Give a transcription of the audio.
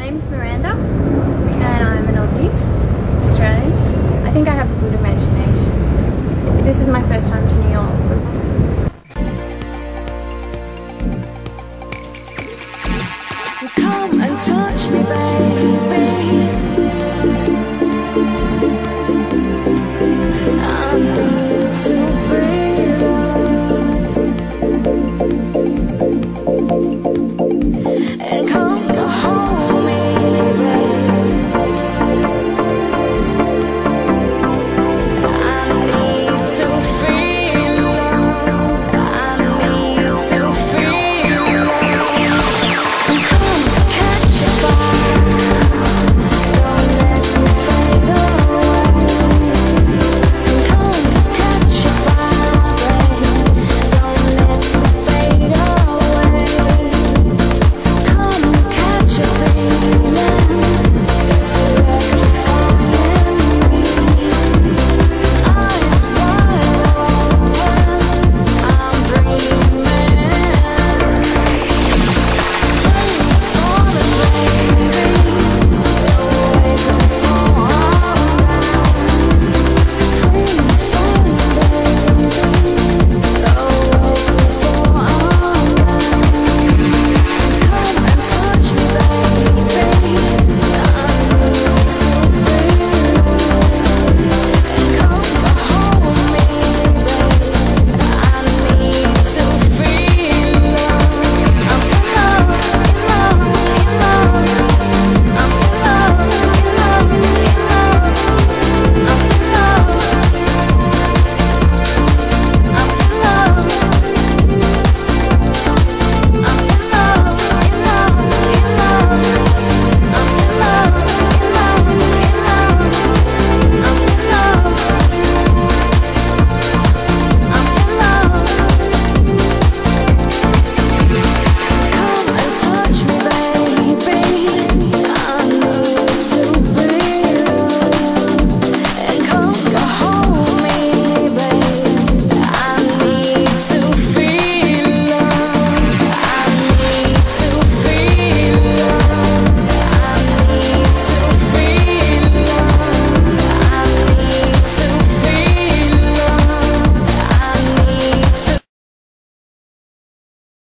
name's Miranda, and I'm an Aussie, Australian. I think I have a good imagination. This is my first time to New York. Come and touch me, baby. I need to breathe out and come home.